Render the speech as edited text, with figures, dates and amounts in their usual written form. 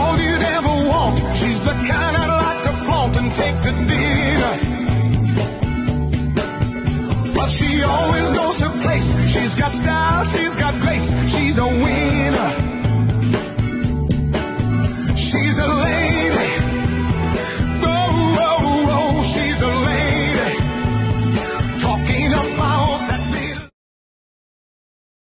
all you'd ever want. She's the kind I'd like to flaunt and take to dinner. But she always knows her place. She's got style, she's got